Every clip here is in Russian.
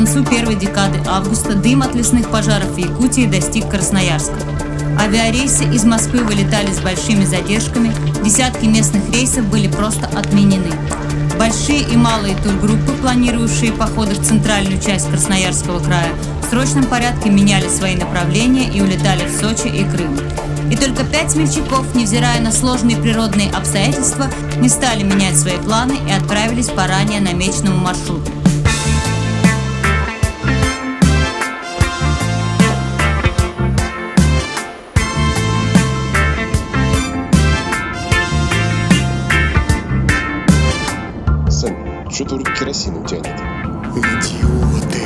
концу первой декады августа дым от лесных пожаров в Якутии достиг Красноярска. Авиарейсы из Москвы вылетали с большими задержками, десятки местных рейсов были просто отменены. Большие и малые тургруппы, планировавшие походы в центральную часть Красноярского края, в срочном порядке меняли свои направления и улетали в Сочи и Крым. И только 5 смельчаков, невзирая на сложные природные обстоятельства, не стали менять свои планы и отправились по ранее намеченному маршруту. Что-то вроде керосином тянет. Идиоты.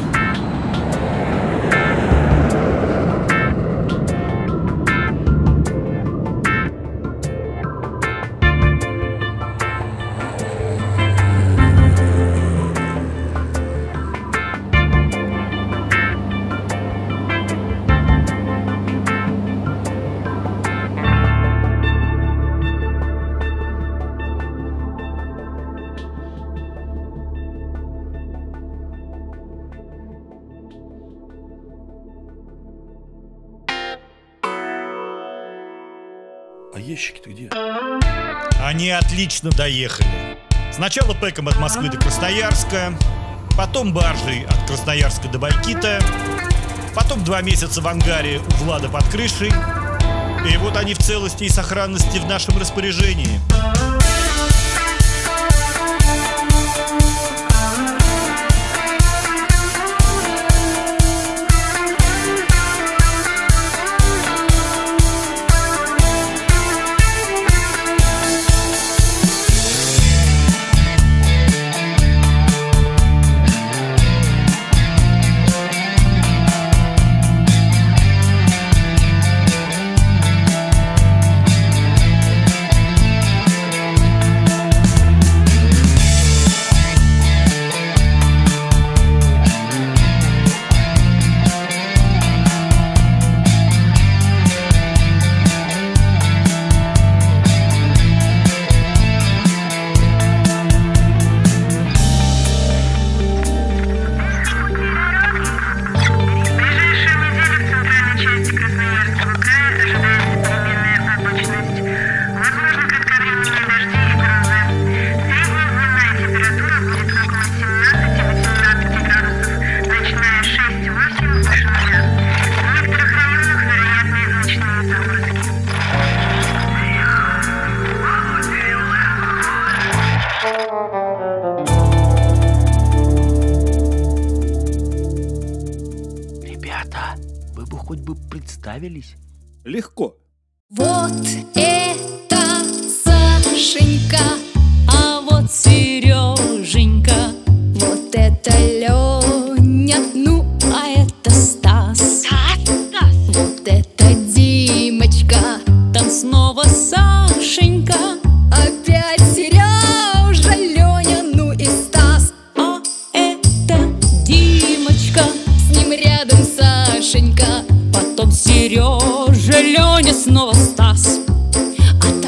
А ящики-то где? Они отлично доехали. Сначала пэком от Москвы до Красноярска, потом баржей от Красноярска до Байкита, потом 2 месяца в ангаре у Влада под крышей. И вот они в целости и сохранности в нашем распоряжении. Ребята, вы бы хоть бы представились. Легко. Вот это Сашенька, а вот Сереженька, вот это Леня, ну а это Стас. Вот это Димочка, там снова Сашенька, опять Сережа, Леня, ну и Стас. А это Димочка, с ним рядом Сашенька, потом Сережа, Леня, снова Стас. А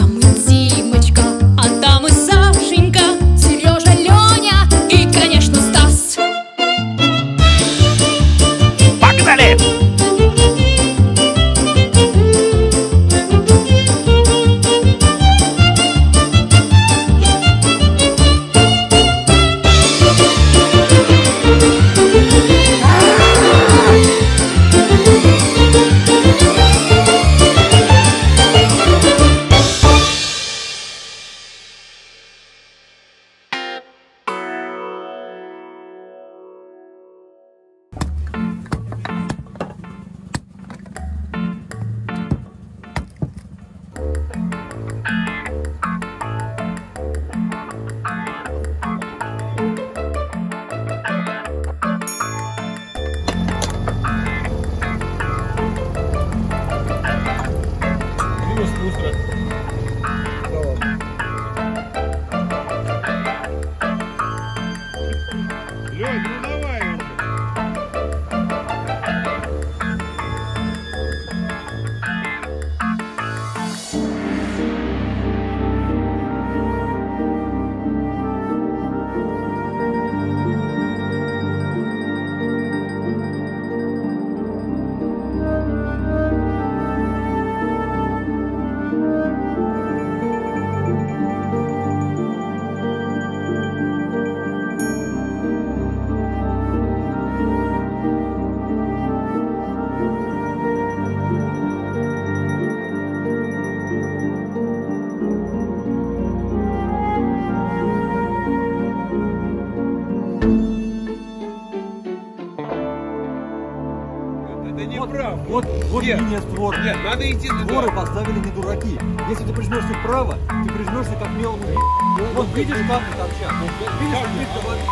Вот Нет. линия створ. Нет, надо идти туда. Створы поставили не дураки. Если ты прижмешься вправо, ты прижмешься как мелом. Вот видишь камни торчат. Видишь, как их говорит?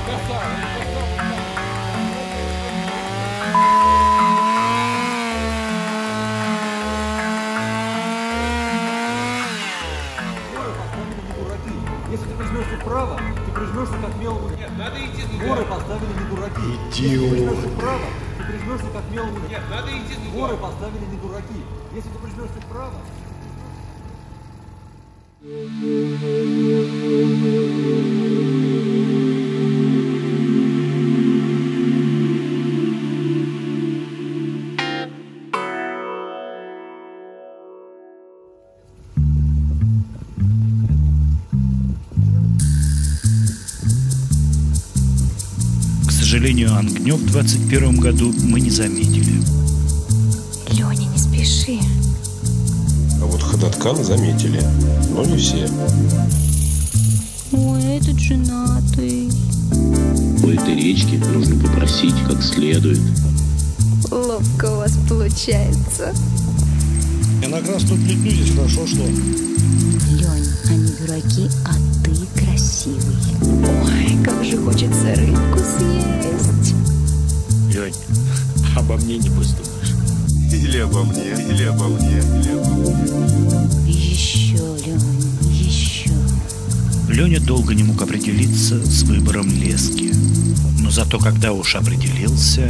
Если ты прижмешься вправо, ты прижмешься как мелом. Нет, надо идти туда. Створы поставили не дураки. Если ты прижмешься вправо, ты прижмешься как мелом. Нет, надо идти туда. Створы поставили не дураки. Если ты прижмешься вправо, К сожалению, Ангнёв в 21 году мы не заметили. Леня, не спеши. А вот Ходаткан заметили, но не все. Ой, этот женатый. У этой речки нужно попросить как следует. Ловко у вас получается. Я на красную плетню здесь хорошо шло. Лень, они дураки, а ты красивый. Ой, как же хочется рыбку съесть. Лень, обо мне не думаешь. Или обо мне, или обо мне, или обо мне. Еще, Лень, еще. Леня долго не мог определиться с выбором лески. Но зато когда уж определился...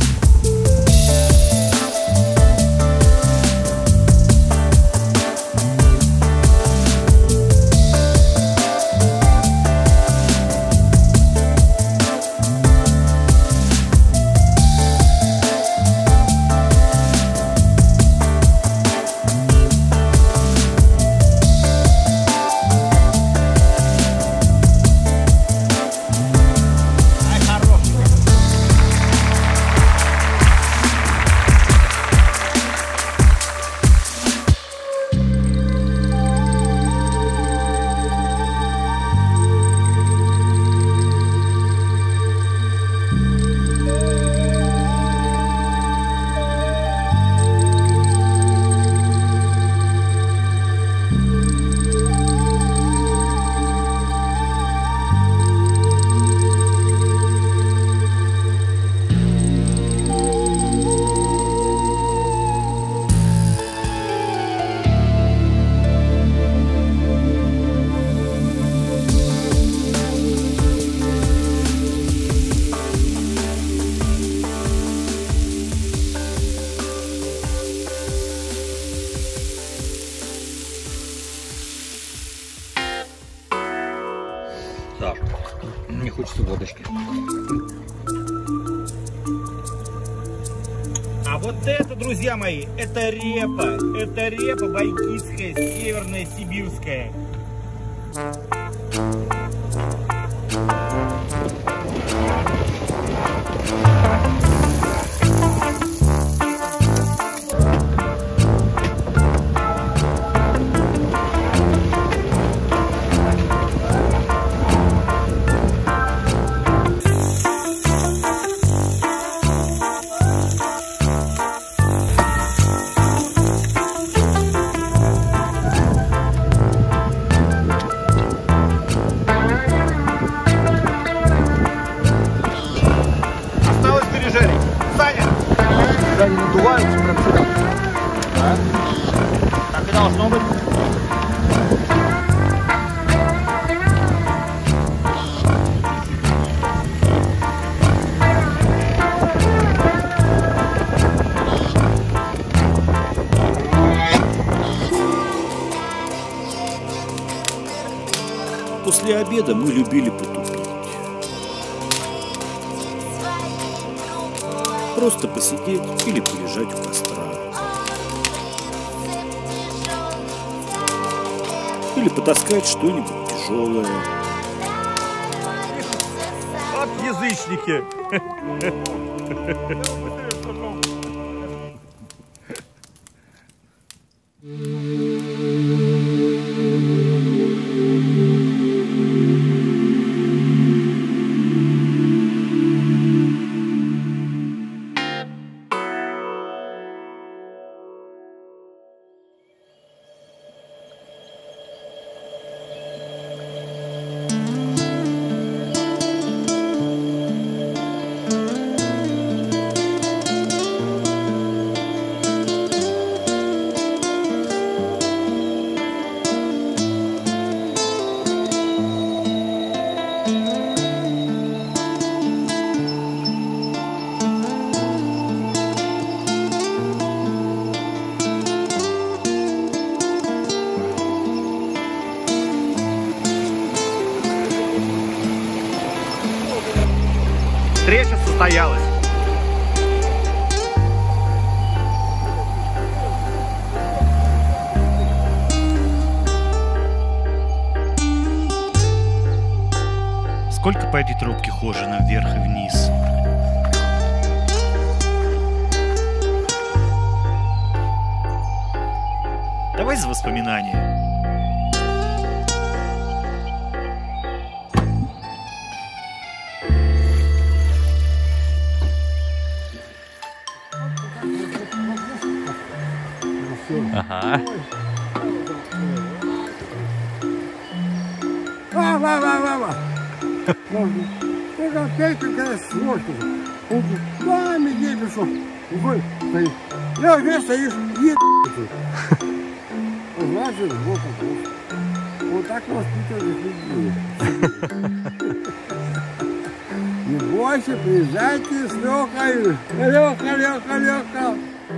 Саш, мне хочется водочки. А вот это, друзья мои, это репа байкитская, северная, сибирская. они надуваются прям сюда. Да? Так и должно быть. После обеда мы любили потупить. Просто посидеть или полежать у костра. Или потаскать что-нибудь тяжелое. Вот язычники. Встреча состоялась. Сколько по этой трубке хожено вверх и вниз? Давай за воспоминания. Ага. Это опять какая сложность. Он говорит, да, Мигель пришел. Уходит, стоит. Я где стоишь? Ебать. Значит, вот так. Вот так воспитывали людей. Не бойся, приезжайте с Лехой. Леха.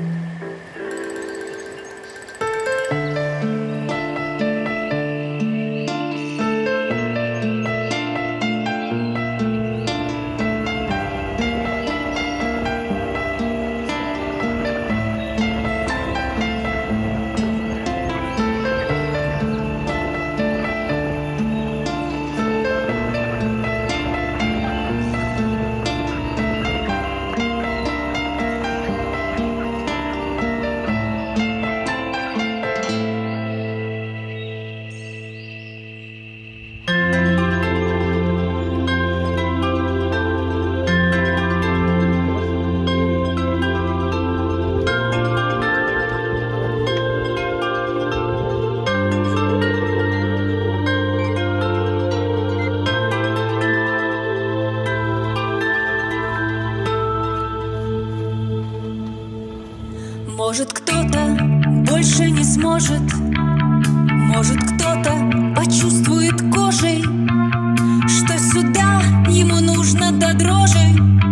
Может, кто-то больше не сможет, может, кто-то почувствует кожей, что сюда ему нужно до дрожи,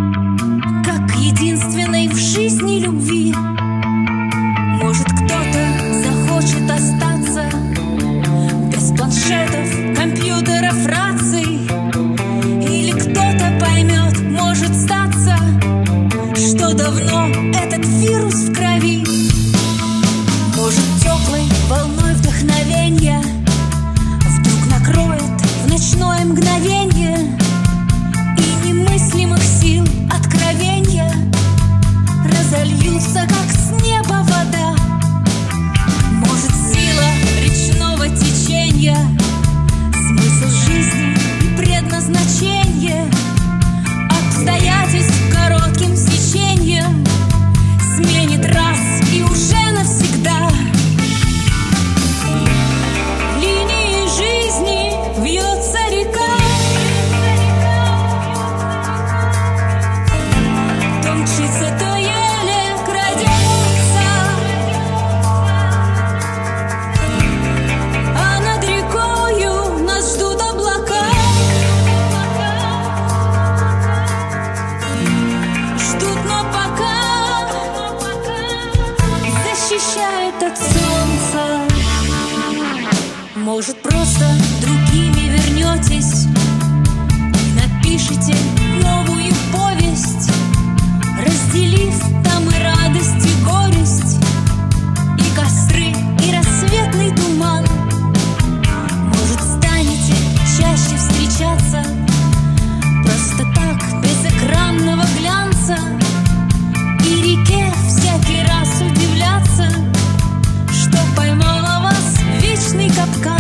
как единственной в жизни любви. Может, кто-то захочет остаться без планшетов, компьютеров, раций, или кто-то поймет, может статься, что давно этот вирус в крови. Может, теплой волной вдохновенья вдруг накроет в ночное мгновенье, и немыслимых сил откровенья разольются, как с неба вода. Может, сила речного течения, смысл жизни и предназначение обстоятельств коротким сечением сменит раз и уже навсегда. В линии жизни вьется река, то мчится, то еле крадется, а над рекою нас ждут облака, ждут, но пока защищает от солнца. Может, просто другими вернетесь и напишите новую повесть, разделив там и радость, и горесть, и костры, и рассветный туман. Может, станете чаще встречаться просто так, без экранного глянца, и реке всякий раз удивляться, что поймала вас в вечный капкан.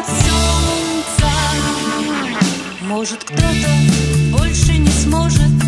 солнца. Может, кто-то больше не сможет